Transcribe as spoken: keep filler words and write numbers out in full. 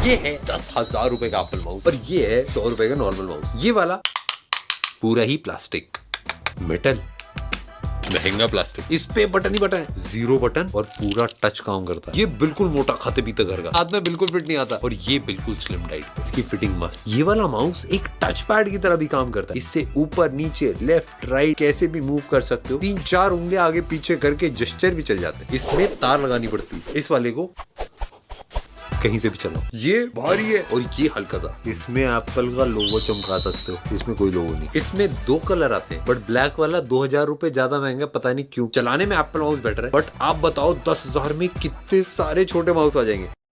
ये है दस हजार रुपए का एप्पल माउस और ये है सौ रुपए का नॉर्मल माउस। ये वाला पूरा ही प्लास्टिक, मेटल, महंगा प्लास्टिक। इस पे बटन ही बटन है, जीरो बटन और पूरा टच काम करता है। ये बिल्कुल मोटा खाते पीते घर का, हाथ में बिल्कुल फिट नहीं आता। और ये बिल्कुल स्लिम टाइट, इसकी फिटिंग मस्त। ये वाला माउस एक टच पैड की तरह भी काम करता है। इससे ऊपर नीचे लेफ्ट राइट कैसे भी मूव कर सकते हो। तीन चार उंगलियां आगे पीछे करके जेस्चर भी चल जाते हैं। इसमें तार लगानी पड़ती है, इस वाले को कहीं से भी चलाओ। ये भारी है और ये हल्का सा। इसमें एप्पल का लोगो चमका सकते हो, इसमें कोई लोगो नहीं। इसमें दो कलर आते हैं, बट ब्लैक वाला दो हजार रुपए ज्यादा महंगा, पता नहीं क्यों। चलाने में एप्पल माउस बेटर है, बट आप बताओ दस हजार में कितने सारे छोटे माउस आ जाएंगे।